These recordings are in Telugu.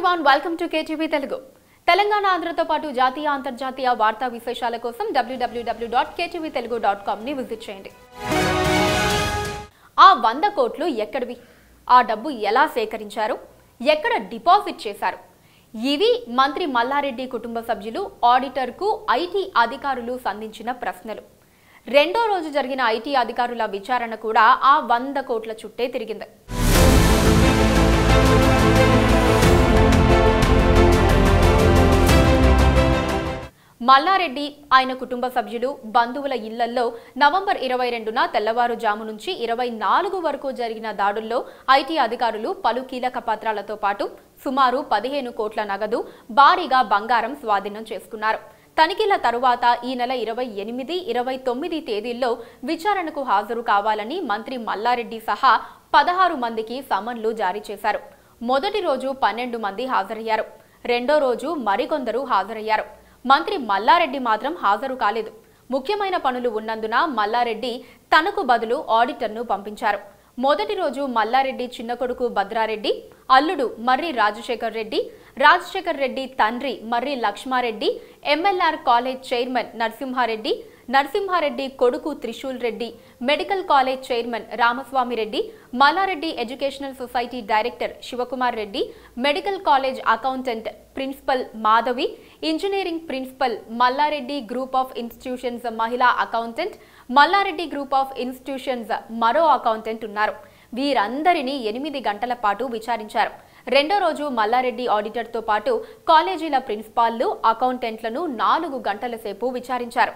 Everyone, welcome to KTV Telugu. Telangana ఆంధ్రతో పాటు జాతీయ అంతర్జాతీయ వార్తా విశేషాల కోసం www.ktvtelugu.com ని విజిట్ చేయండి. ఆ 100 కోట్లు ఎక్కడివి? ఆ డబ్బు ఎలా సేకరించారు? ఎక్కడ డిపాజిట్ చేశారు? ఇవి మంత్రి మల్లారెడ్డి కుటుంబ సభ్యులు ఆడిటర్కు ఐటీ అధికారులు సంధించిన ప్రశ్నలు. రెండో రోజు జరిగిన ఐటీ అధికారుల విచారణ కూడా ఆ 100 కోట్ల చుట్టే తిరిగింది. మల్లారెడ్డి ఆయన కుటుంబ సభ్యులు బంధువుల ఇళ్లల్లో నవంబర్ 22న తెల్లవారుజాము నుంచి 24 వరకు జరిగిన దాడుల్లో ఐటీ అధికారులు పలు కీలక పత్రాలతో పాటు సుమారు 15 కోట్ల నగదు, భారీగా బంగారం స్వాధీనం చేసుకున్నారు. తనిఖీల తరువాత ఈ నెల 28, 29 తేదీల్లో విచారణకు హాజరు కావాలని మంత్రి మల్లారెడ్డి సహా 16 మందికి సమన్లు జారీ చేశారు. మొదటి రోజు 12 మంది హాజరయ్యారు. రెండో రోజు మరికొందరు హాజరయ్యారు. మంత్రి మల్లారెడ్డి మాత్రం హాజరు కాలేదు. ముఖ్యమైన పనులు ఉన్నందున మల్లారెడ్డి తనకు బదులు ఆడిటర్ను పంపించారు. మొదటి రోజు మల్లారెడ్డి చిన్న కొడుకు భద్రారెడ్డి, అల్లుడు మర్రి రాజశేఖర్ రెడ్డి తండ్రి Marri Lakshmareddy, MLR college chairman Narasimhareddy కొడుకు Trishul Reddy, medical college chairman Ramaswamy Reddy, Mallareddy educational society director Shivakumar Reddy, medical college accountant principal Madhavi, engineering principal Mallareddy group of institutions మహిళా accountant, Mallareddy group of institutions మరో అకౌంటెంట్ ఉన్నారు. వీరందరినీ 8 గంటల పాటు విచారించారు. రెండో రోజు మల్లారెడ్డి ఆడిటర్తో పాటు కాలేజీల ప్రిన్సిపాల్లు, అకౌంటెంట్లను 4 గంటల సేపు విచారించారు.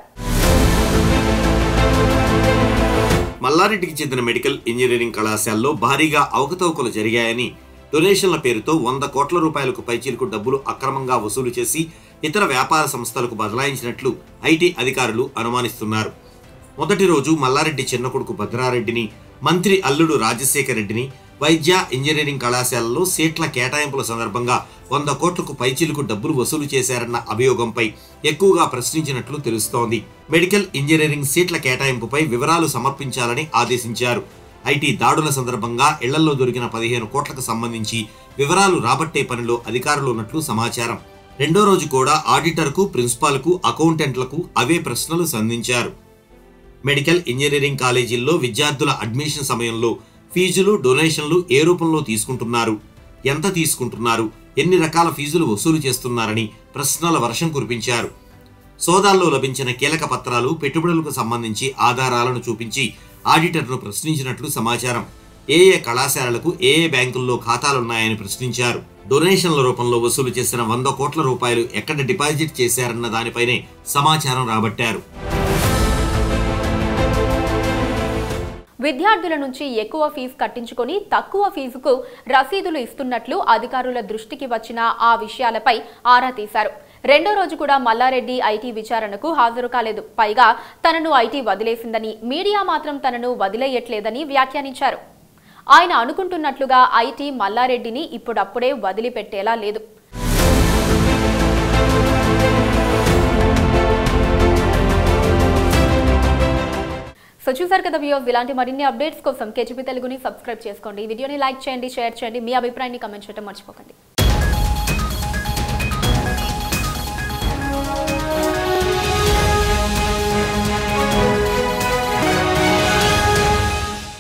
మల్లారెడ్డికి చెందిన మెడికల్ ఇంజనీరింగ్ కళాశాలలో భారీగా అవకతవకలు జరిగాయని, డొనేషన్ల పేరుతో 100 కోట్ల రూపాయలకు పైచీలకు డబ్బులు అక్రమంగా వసూలు చేసి ఇతర వ్యాపార సంస్థలకు బదలాయించినట్లు ఐటీ అధికారులు అనుమానిస్తున్నారు. మొదటి రోజు మల్లారెడ్డి చిన్న కొడుకు భద్రారెడ్డిని, మంత్రి అల్లుడు రాజశేఖర్ రెడ్డిని వైద్య ఇంజనీరింగ్ కళాశాలలో సీట్ల కేటాయింపుల సందర్భంగా 100 కోట్లకు పైచీలకు డబ్బులు వసూలు చేశారన్న అభియోగంపై ఎక్కువగా ప్రశ్నించినట్లు తెలుస్తోంది. మెడికల్ ఇంజనీరింగ్ సీట్ల కేటాయింపుపై వివరాలు సమర్పించాలని ఆదేశించారు. ఐటీ దాడుల సందర్భంగా ఇళ్లలో దొరికిన 15 కోట్లకు సంబంధించి వివరాలు రాబట్టే పనిలో అధికారులు ఉన్నట్లు సమాచారం. రెండో రోజు కూడా ఆడిటర్కు, ప్రిన్సిపాల్కు, అకౌంటెంట్లకు అవే ప్రశ్నలు సంధించారు. మెడికల్ ఇంజనీరింగ్ కాలేజీల్లో విద్యార్థుల అడ్మిషన్ సమయంలో ఫీజులు, డొనేషన్లు ఏ రూపంలో తీసుకుంటున్నారు, ఎంత తీసుకుంటున్నారు, ఎన్ని రకాల ఫీజులు వసూలు చేస్తున్నారని ప్రశ్నల వర్షం కురిపించారు. సోదాల్లో లభించిన కీలక పత్రాలు, పెట్టుబడులకు సంబంధించి ఆధారాలను చూపించి ఆడిటర్ను ప్రశ్నించినట్లు సమాచారం. ఏ కళాశాలలకు ఏ బ్యాంకుల్లో ఖాతాలున్నాయని ప్రశ్నించారు. డొనేషన్ల రూపంలో వసూలు చేసిన 100 కోట్ల రూపాయలు ఎక్కడ డిపాజిట్ చేశారన్న దానిపైనే సమాచారం రాబట్టారు. విద్యార్థుల నుంచి ఎక్కువ ఫీజు కట్టించుకొని తక్కువ ఫీజుకు రసీదులు ఇస్తున్నట్లు అధికారుల దృష్టికి వచ్చిన ఆ విషయాలపై ఆరా తీశారు. రెండో రోజు కూడా మల్లారెడ్డి ఐటీ విచారణకు హాజరు కాలేదు. పైగా తనను ఐటీ వదిలేసిందని, మీడియా మాత్రం తనను వదిలేయట్లేదని వ్యాఖ్యానించారు. ఆయన అనుకుంటున్నట్లుగా ఐటీ మల్లారెడ్డిని ఇప్పుడప్పుడే వదిలిపెట్టేలా లేదు. సో చూసారు కదా వ్యూవర్స్, ఇలాంటి మరిన్ని అప్డేట్స్ కోసం కేటీవీ తెలుగుని సబ్స్క్రైబ్ చేసుకోండి. ఈ వీడియోని లైక్ చేయండి, షేర్ చేయండి, మీ అభిప్రాయాన్ని కామెంట్ చేయడం మర్చిపోకండి.